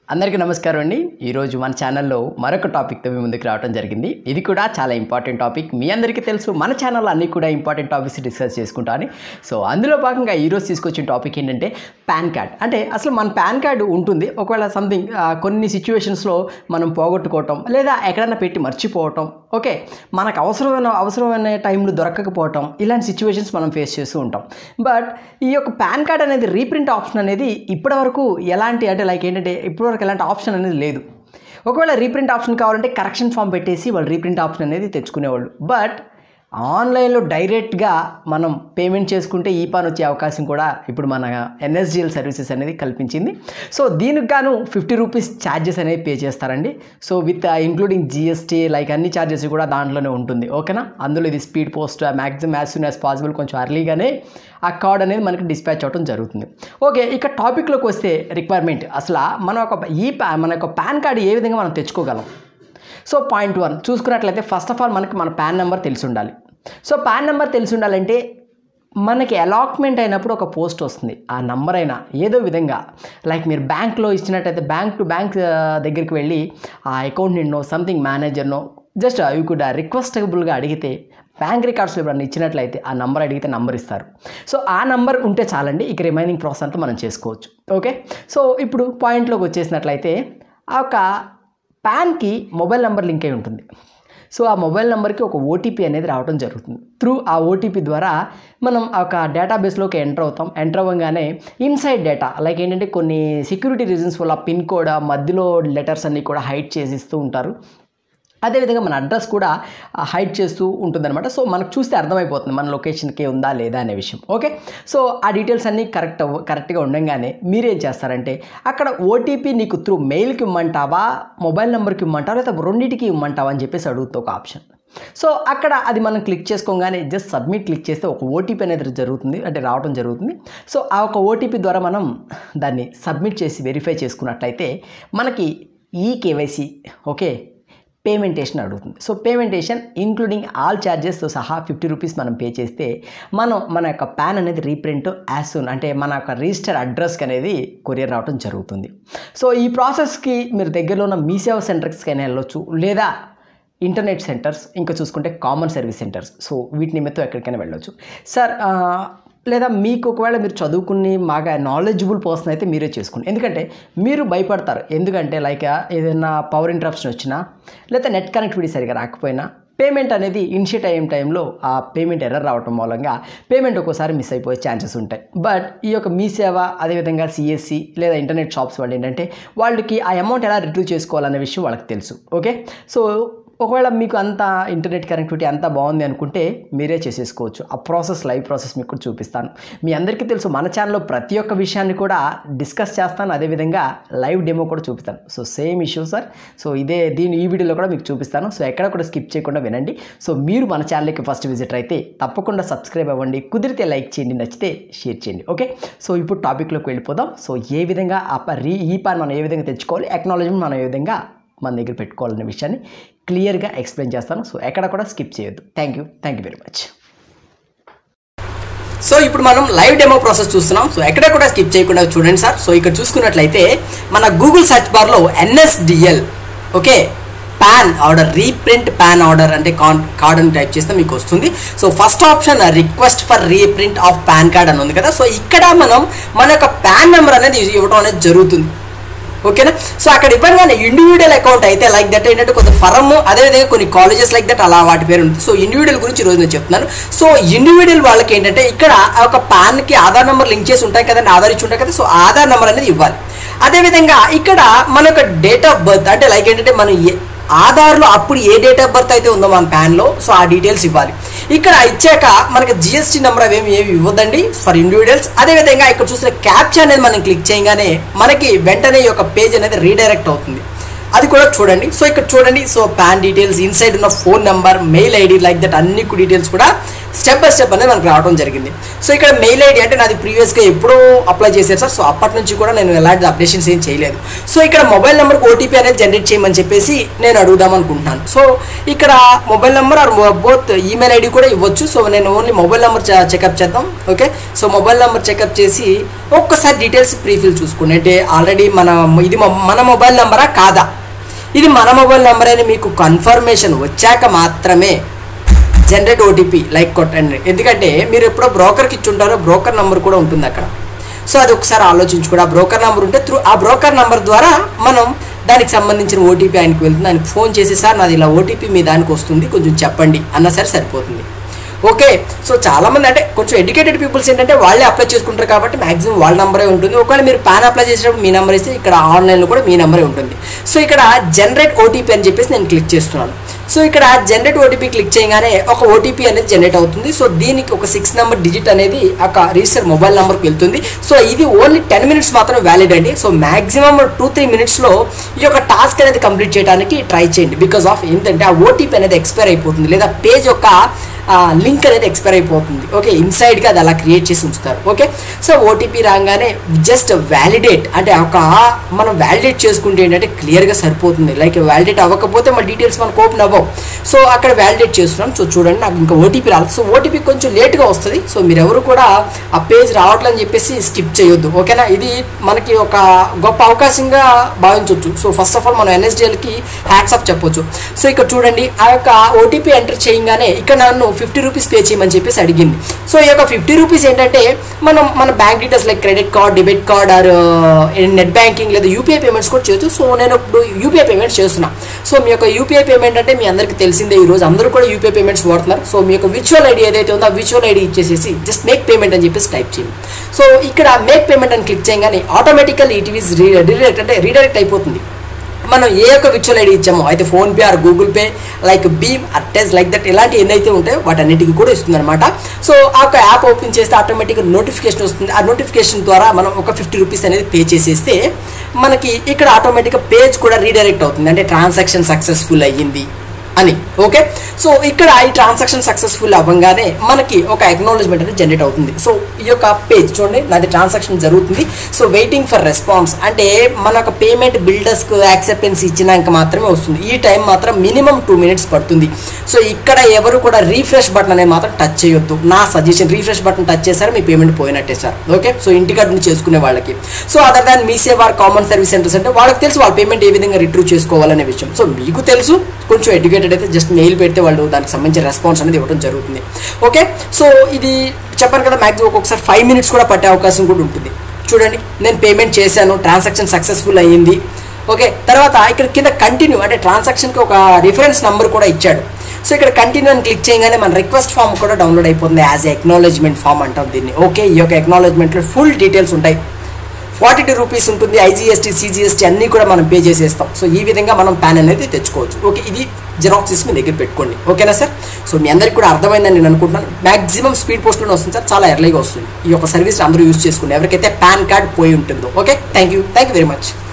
అందరికీ నమస్కారం అండి. ఈరోజు మన ఛానల్లో మరొక టాపిక్తో మీ ముందుకు రావడం జరిగింది. ఇది కూడా చాలా ఇంపార్టెంట్ టాపిక్. మీ అందరికీ తెలుసు మన ఛానల్లో అన్నీ కూడా ఇంపార్టెంట్ టాపిక్స్ డిస్కస్ చేసుకుంటాను. సో అందులో భాగంగా ఈరోజు తీసుకొచ్చిన టాపిక్ ఏంటంటే పాన్ కార్డ్. అంటే అసలు మన పాన్ కార్డు ఉంటుంది, ఒకవేళ సంథింగ్ కొన్ని సిచ్యువేషన్స్లో మనం పోగొట్టుకోవటం లేదా ఎక్కడైనా పెట్టి మర్చిపోవటం, ఓకే, మనకు అవసరమైన టైంలో దొరకకపోవటం, ఇలాంటి సిచ్యువేషన్స్ మనం ఫేస్ చేస్తూ ఉంటాం. బట్ ఈ యొక్క పాన్ కార్డ్ అనేది రీప్రింట్ ఆప్షన్ అనేది ఇప్పటివరకు ఎలాంటి అంటే లైక్ ఏంటంటే ఇప్పటివరకు ఎలాంటి ఆప్షన్ అనేది లేదు. ఒకవేళ రీప్రింట్ ఆప్షన్ కావాలంటే కరెక్షన్ ఫామ్ పెట్టేసి వాళ్ళు రీప్రింట్ ఆప్షన్ అనేది తెచ్చుకునేవాళ్ళు. బట్ ఆన్లైన్లో డైరెక్ట్గా మనం పేమెంట్ చేసుకుంటే ఈ పాన్ వచ్చే అవకాశం కూడా ఇప్పుడు మన ఎన్ఎస్డిఎల్ సర్వీసెస్ అనేది కల్పించింది. సో దీనికి గాను 50 రూపీస్ ఛార్జెస్ అనేది పే చేస్తారండి. So with including GST like అన్ని ఛార్జెస్ కూడా దాంట్లోనే ఉంటుంది, ఓకేనా. అందులో ఇది speed post maximum as soon as possible కొంచెం అర్లీగానే ఆ కార్డ్ అనేది మనకి డిస్పాచ్ అవడం జరుగుతుంది. ఓకే, ఇక టాపిక్లోకి వస్తే రిక్వైర్మెంట్ అసలు మన యొక్క పాన్ కార్డు ఏ విధంగా మనం తెచ్చుకోగలం. సో పాయింట్ 1 చూసుకున్నట్లయితే ఫస్ట్ ఆఫ్ ఆల్ మనకి మన పాన్ నెంబర్ తెలిసి ఉండాలి. సో పాన్ నెంబర్ తెలిసి ఉండాలంటే మనకి అలాట్మెంట్ అయినప్పుడు ఒక పోస్ట్ వస్తుంది, ఆ నెంబర్ అయినా ఏదో విధంగా లైక్ మీరు బ్యాంక్లో ఇచ్చినట్టయితే బ్యాంక్ టు బ్యాంక్ దగ్గరికి వెళ్ళి ఆ అకౌంటెంట్నో సంథింగ్ మేనేజర్నో జస్ట్ అవి కూడా రిక్వెస్టబుల్గా అడిగితే బ్యాంక్ రికార్డ్స్లో ఎప్పుడన్నా ఇచ్చినట్లయితే ఆ నెంబర్ అడిగితే నెంబర్ ఇస్తారు. సో ఆ నెంబర్ ఉంటే చాలండి, ఇక రిమైనింగ్ ప్రాసెస్ అంతా మనం చేసుకోవచ్చు. ఓకే, సో ఇప్పుడు పాయింట్లోకి వచ్చేసినట్లయితే ఆ ఒక పాన్కి మొబైల్ నెంబర్ లింక్ అయి ఉంటుంది. సో ఆ మొబైల్ నెంబర్కి ఒక ఓటీపీ అనేది రావడం జరుగుతుంది. త్రూ ఆ ఓటీపీ ద్వారా మనం ఒక డేటాబేస్లోకి ఎంటర్ అవుతాం. ఎంటర్ అవ్వగానే ఇన్సైడ్ డేటా లైక్ ఏంటంటే కొన్ని సెక్యూరిటీ రీజన్స్ వల్ల పిన్ కోడ్ మధ్యలో లెటర్స్ అన్నీ కూడా హైడ్ చేసిస్తూ ఉంటారు. అదేవిధంగా మన అడ్రస్ కూడా హైడ్ చేస్తూ ఉంటుందన్నమాట. సో మనకు చూస్తే అర్థమైపోతుంది మన లొకేషన్కి ఉందా లేదా అనే విషయం. ఓకే, సో ఆ డీటెయిల్స్ అన్నీ కరెక్ట్గా ఉండగానే మీరేం చేస్తారంటే అక్కడ ఓటీపీ నీకు త్రూ మెయిల్కి ఇమ్మంటావా, మొబైల్ నెంబర్కి ఇమ్మంటావా, లేదా రెండింటికి ఇమ్మంటావా అని చెప్పేసి అడుగుతుంది ఒక ఆప్షన్. సో అక్కడ అది మనం క్లిక్ చేసుకోగానే జస్ట్ సబ్మిట్ క్లిక్ చేస్తే ఒక ఓటీపీ అనేది జరుగుతుంది, అంటే రావడం జరుగుతుంది. సో ఆ ఒక ఓటీపీ ద్వారా మనం దాన్ని సబ్మిట్ చేసి వెరిఫై చేసుకున్నట్లయితే మనకి ఈ కేవైసీ ఓకే పేమెంటేషన్ అడుగుతుంది. సో పేమెంటేషన్ ఇంక్లూడింగ్ ఆల్ ఛార్జెస్తో సహా 50 రూపీస్ మనం పే చేస్తే మన యొక్క పాన్ అనేది రీప్రింట్ యాజ్ సూన్ అంటే మన యొక్క రిజిస్టర్ అడ్రస్కి అనేది కొరియర్ రావడం జరుగుతుంది. సో ఈ ప్రాసెస్కి మీరు దగ్గరలో ఉన్న మీసేవ సెంటర్స్కి అయినా వెళ్ళొచ్చు, లేదా ఇంటర్నెట్ సెంటర్స్, ఇంకా చూసుకుంటే కామన్ సర్వీస్ సెంటర్స్. సో వీటి నిమిత్తం ఎక్కడికైనా వెళ్ళొచ్చు సార్. లేదా మీకు ఒకవేళ మీరు చదువుకుని బాగా నాలెడ్జబుల్ పర్సన్ అయితే మీరే చేసుకోండి. ఎందుకంటే మీరు భయపడతారు, ఎందుకంటే లైక్ ఏదైనా పవర్ ఇంటరప్షన్ వచ్చినా లేదా నెట్ కనెక్టివిటీ సరిగా రాకపోయినా పేమెంట్ అనేది ఇనిషియేట్ అయ్యే టైంలో ఆ పేమెంట్ ఎర్రర్ రావడం మూలంగా పేమెంట్ ఒక్కోసారి మిస్ అయిపోయే ఛాన్సెస్ ఉంటాయి. బట్ ఈ యొక్క మీసేవ అదేవిధంగా సిఎస్సి లేదా ఇంటర్నెట్ షాప్స్ వాళ్ళు ఏంటంటే వాళ్ళకి ఆ అమౌంట్ ఎలా రిట్రీవ్ చేసుకోవాలనే విషయం వాళ్ళకి తెలుసు. ఓకే, సో ఒకవేళ మీకు అంత ఇంటర్నెట్ కనెక్టివిటీ అంతా బాగుంది అనుకుంటే మీరే చేసేసుకోవచ్చు. ఆ ప్రాసెస్ లైవ్ ప్రాసెస్ మీకు కూడా చూపిస్తాను. మీ అందరికీ తెలుసు మన ఛానల్లో ప్రతి ఒక్క విషయాన్ని కూడా డిస్కస్ చేస్తాను, అదేవిధంగా లైవ్ డెమో కూడా చూపిస్తాను. So same issue sir. So ఈ వీడియోలో కూడా మీకు చూపిస్తాను. సో ఎక్కడ కూడా స్కిప్ చేయకుండా వినండి. సో మీరు మన ఛానల్కి ఫస్ట్ విజిట్ అయితే తప్పకుండా సబ్స్క్రైబ్ అవ్వండి, కుదిరితే లైక్ చేయండి, నచ్చితే షేర్ చేయండి. ఓకే, సో ఇప్పుడు టాపిక్లోకి వెళ్ళిపోదాం. సో ఏ విధంగా ఈ పాన్ మనం ఏ విధంగా తెచ్చుకోవాలి, అక్నాలెడ్జ్మెంట్ మనం ఏ విధంగా మన దగ్గర పెట్టుకోవాలనే విషయాన్ని క్లియర్గా ఎక్స్ప్లెయిన్ చేస్తాను. సో ఎక్కడ కూడా స్కిప్ చేయొద్దు. Thank you very much. So ఇప్పుడు మనం లైవ్ డెమో ప్రాసెస్ చూస్తున్నాం. సో ఎక్కడ కూడా స్కిప్ చేయకుండా చూడండి సార్. సో ఇక్కడ చూసుకున్నట్లయితే మన గూగుల్ సెర్చ్ బార్లో NSDL okay PAN order reprint PAN order అంటే కార్డ్ అని టైప్ చేస్తే మీకు వస్తుంది. So first option request for reprint of PAN card అని ఉంది కదా. సో ఇక్కడ మనం మన యొక్క పాన్ నెంబర్ అనేది ఇవ్వడం అనేది జరుగుతుంది. ఓకేనా. సో అక్కడ ఇవ్వగానే ఇండివిజువల్ అకౌంట్ అయితే లైక్ దట్ ఏంటంటే కొంత ఫరమ్, అదేవిధంగా కొన్ని కాలేజెస్ లైక్ దట్ అలా వాటి పేరు ఉంటుంది. సో ఇండివిజువల్ గురించి ఈరోజు నేను చెప్తున్నాను. సో ఇండివిజువల్ వాళ్ళకి ఏంటంటే ఇక్కడ ఒక పాన్కి ఆధార్ నెంబర్ లింక్ చేసి ఉంటాయి కదండి, ఆధార్ ఇచ్చి ఉంటాయి కదా. సో ఆధార్ నెంబర్ అనేది ఇవ్వాలి. అదేవిధంగా ఇక్కడ మన యొక్క డేట్ ఆఫ్ బర్త్ అంటే లైక్ ఏంటంటే మనం ఆధార్లో అప్పుడు ఏ డేట్ ఆఫ్ బర్త్ అయితే ఉందో మన ప్యాన్లో సో ఆ డీటెయిల్స్ ఇవ్వాలి. ఇక్కడ ఇచ్చాక మనకి జిఎస్టీ నెంబర్ ఏమి ఇవ్వదండి ఫర్ ఇండివిజువల్స్. అదేవిధంగా ఇక్కడ చూసిన క్యాప్చా అనేది మనం క్లిక్ చేయగానే మనకి వెంటనే ఈ యొక్క పేజ్ అనేది రీడైరెక్ట్ అవుతుంది, అది కూడా చూడండి. సో ఇక్కడ చూడండి. సో పాన్ డీటెయిల్స్, ఇన్సైడ్ ఉన్న phone number, mail ID like that అన్ని డీటెయిల్స్ కూడా స్టెప్ బై స్టెప్ అనేది మనకు రావడం జరిగింది. సో ఇక్కడ మెయిల్ ఐడి అంటే నాది ప్రీవియస్గా ఎప్పుడో అప్లై చేశారు సార్. సో అప్పటి నుంచి కూడా నేను ఎలాంటి అప్డేషన్స్ ఏం చేయలేదు. సో ఇక్కడ మొబైల్ నెంబర్కి ఓటీపీ అనేది జనరేట్ చేయమని చెప్పేసి నేను అడుగుదాం అనుకుంటున్నాను. సో ఇక్కడ mobile number or both email ID కూడా ఇవ్వచ్చు. సో నేను ఓన్లీ మొబైల్ నెంబర్ చెకప్ చేద్దాం. Okay, so mobile number checkup చేసి ఒక్కసారి డీటెయిల్స్ ప్రీఫిల్ చూసుకోండి. అంటే ఆల్రెడీ ఇది మన మొబైల్ నెంబరా కాదా, ఇది మన మొబైల్ నెంబర్ అని మీకు కన్ఫర్మేషన్ వచ్చాక మాత్రమే జనరేట్ ఓటీపీ లైక్ కొట్టండి. ఎందుకంటే మీరు ఎప్పుడో బ్రోకర్కి ఇచ్చుంటారో బ్రోకర్ నెంబర్ కూడా ఉంటుంది అక్కడ. సో అది ఒకసారి ఆలోచించుకోండి. ఆ బ్రోకర్ నెంబర్ ఉంటే ఆ బ్రోకర్ నెంబర్ ద్వారా మనం దానికి సంబంధించిన ఓటీపీ ఆయనకు వెళ్తుంది. ఆయనకు ఫోన్ చేసి సార్ నాది ఇలా ఓటీపీ మీ దానికి వస్తుంది కొంచెం చెప్పండి అన్నా సరే సరిపోతుంది. ఓకే, సో చాలామంది అంటే కొంచెం ఎడ్యుకేటెడ్ పీపుల్స్ ఏంటంటే వాళ్ళే అప్లై చేసుకుంటారు కాబట్టి మ్యాక్సిమం వాళ్ళ నెంబరే ఉంటుంది. ఒకవేళ మీరు పాన్ అప్లై చేసేటప్పుడు మీ నెంబర్ ఇస్తే ఇక్కడ ఆన్లైన్లో కూడా మీ నెంబరే ఉంటుంది. సో ఇక్కడ జనరేట్ ఓటీపీ అని చెప్పేసి నేను క్లిక్ చేస్తున్నాను. సో ఇక్కడ జనరేట్ ఓటీపీ క్లిక్ చేయగానే ఒక ఓటీపీ అనేది జనరేట్ అవుతుంది. సో దీనికి ఒక 6 నెంబర్ డిజిట్ అనేది ఒక రిజిస్టర్ మొబైల్ నెంబర్కి వెళ్తుంది. సో ఇది ఓన్లీ 10 మినిట్స్ మాత్రం వ్యాలిడ్ అండి. సో మ్యాక్సిమం 2-3 మినిట్స్లో ఈ యొక్క టాస్క్ అనేది కంప్లీట్ చేయడానికి ట్రై చేయండి. బికాస్ ఆఫ్ ఏంటంటే ఆ ఓటీపీ అనేది ఎక్స్పైర్ అయిపోతుంది, లేదా పేజ్ యొక్క లింక్ అనేది ఎక్స్పైర్ అయిపోతుంది. ఓకే, ఇన్సైడ్గా అది అలా క్రియేట్ చేసి ఉంచుతారు. ఓకే, సో ఓటీపీ రాగానే జస్ట్ వ్యాలిడేట్ అంటే మనం వ్యాలిడేట్ చేసుకుంటే ఏంటంటే క్లియర్గా సరిపోతుంది. లైక్ వ్యాలిడేట్ అవ్వకపోతే మన డీటెయిల్స్ మనకు ఓపెన్ అవ్వవు. సో అక్కడ వ్యాలిడేట్ చేస్తున్నాం. సో చూడండి నాకు ఇంకా ఓటీపీ రాలేదు. సో ఓటీపీ కొంచెం లేట్గా వస్తుంది. సో మీరు ఎవరు కూడా ఆ పేజ్ రావట్లని చెప్పేసి స్కిప్ చేయొద్దు. ఓకేనా, ఇది మనకి ఒక గొప్ప అవకాశంగా భావించవచ్చు. సో ఫస్ట్ ఆఫ్ ఆల్ మనం ఎన్ఎస్డిఎల్కి హ్యాట్స్ ఆఫ్ చెప్పొచ్చు. సో ఇక్కడ చూడండి ఆ యొక్క ఓటీపీ ఎంటర్ చేయగానే ఇక్కడ నన్ను 50 రూపీస్ పే చేయమని చెప్పేసి అడిగింది. సో ఈ యొక్క 50 రూపీస్ ఏంటంటే మన bank details like credit card, debit card or net banking లేదా యూపీఐ పేమెంట్స్ కూడా చేయొచ్చు. సో నేను ఇప్పుడు యూపీఐ పేమెంట్స్ చేస్తున్నా. సో మీ యొక్క యూపీఐ పేమెంట్ అంటే మీ అందరికీ తెలిసిందే, ఈరోజు అందరూ కూడా యూపీఐ పేమెంట్స్ వాడుతున్నారు. సో మీ యొక్క విర్చువల్ ఐడి ఏదైతే ఉందో ఆ విర్చువల్ ఐడి ఇచ్చేసేసి జస్ట్ మేక్ పేమెంట్ అని చెప్పేసి టైప్ చేయండి. సో ఇక్కడ మేక్ పేమెంట్ అని క్లిక్ చేయగానే ఆటోమేటికల్ ఇట్ ఈస్ రీడైరెక్ట్ అయిపోతుంది. మనం ఏ యొక్క విర్చువల్ ఐడి ఇచ్చామో అయితే PhonePe or Google Pay like భీమ్ అర్టెస్ లైక్ దట్ ఇలాంటి ఎన్నైతే ఉంటాయో వాటన్నిటికీ కూడా ఇస్తుంది అనమాట. సో ఆ యొక్క యాప్ ఓపెన్ చేస్తే ఆటోమేటిక్గా నోటిఫికేషన్ వస్తుంది. ఆ నోటిఫికేషన్ ద్వారా మనం ఒక 50 రూపీస్ అనేది పే చేసేస్తే మనకి ఇక్కడ ఆటోమేటిక్గా పేజ్ కూడా రీడైరెక్ట్ అవుతుంది, అంటే ట్రాన్సాక్షన్ సక్సెస్ఫుల్ అయ్యింది అని. ఓకే, సో ఇక్కడ ఈ ట్రాన్సాక్షన్ సక్సెస్ఫుల్ అవ్వగానే మనకి ఒక అక్నాలెడ్జ్మెంట్ అనేది జనరేట్ అవుతుంది. సో ఈ యొక్క పేజ్ చూడండి నాది ట్రాన్సాక్షన్ జరుగుతుంది. సో వెయిటింగ్ ఫర్ రెస్పాన్స్ అంటే మన యొక్క పేమెంట్ బిల్డర్స్కు యాక్సెప్టెన్స్ ఇచ్చినాక మాత్రమే వస్తుంది. ఈ టైం మాత్రం మినిమం 2 మినిట్స్ పడుతుంది. సో ఇక్కడ ఎవరు కూడా రీఫ్రెష్ బటన్ అనేది మాత్రం టచ్ చేయొద్దు. నా సజెషన్, రీఫ్రెష్ బటన్ టచ్ చేశారు మీ పేమెంట్ పోయినట్టే సార్. ఓకే, సో ఇంటికాడ నుంచి చేసుకునే వాళ్ళకి. So other than MeeSeva common service centers అంటే వాళ్ళకి తెలుసు వాళ్ళ పేమెంట్ ఏ విధంగా రిట్రీవ్ చేసుకోవాలనే విషయం. సో మీకు తెలుసు, కొంచెం ఎడ్యుకేటెడ్ అయితే జస్ట్ మెయిల్ పెడితే వాళ్ళు దానికి సంబంధించిన రెస్పాన్స్ అనేది ఇవ్వడం జరుగుతుంది. ఓకే, సో ఇది చెప్పాను కదా మ్యాక్సిమం ఒక్కొక్కసారి 5 మినిట్స్ కూడా పట్టే అవకాశం కూడా ఉంటుంది. చూడండి నేను పేమెంట్ చేశాను, ట్రాన్సాక్షన్ సక్సెస్ఫుల్ అయ్యింది. ఓకే, తర్వాత ఇక్కడ కింద కంటిన్యూ అంటే ట్రాన్సాక్షన్కి ఒక రిఫరెన్స్ నెంబర్ కూడా ఇచ్చాడు. సో ఇక్కడ కంటిన్యూ అని క్లిక్ చేయగానే మన రిక్వెస్ట్ ఫామ్ కూడా డౌన్లోడ్ అయిపోతుంది. యాజ్ ఎక్నాలెడ్జ్మెంట్ ఫామ్ అంటాం దీన్ని. ఓకే, ఈ యొక్క ఎక్నాలెడ్జ్మెంట్లో ఫుల్ డీటెయిల్స్ ఉంటాయి. 42 రూపీస్ ఉంటుంది. ఐజీఎస్టీ, సిజిఎస్టీ అన్నీ కూడా మనం పే చేసేస్తాం. సో ఈ విధంగా మనం ప్యాన్ అనేది తెచ్చుకోవచ్చు. ఓకే, ఇది జిరాక్స్ తీసి మీ దగ్గర పెట్టుకోండి. ఓకేనా సార్? సో మీ అందరికీ కూడా అర్థమైందని నేను అనుకుంటున్నాను. మ్యాక్సిమం స్పీడ్ పోస్ట్లోనే వస్తుంది సార్, చాలా ఎర్లీగా వస్తుంది. ఈ యొక్క సర్వీస్ అందరూ యూజ్ చేసుకోండి ఎవరికైతే పాన్ కార్డ్ పోయి ఉంటుందో. Okay, thank you very much.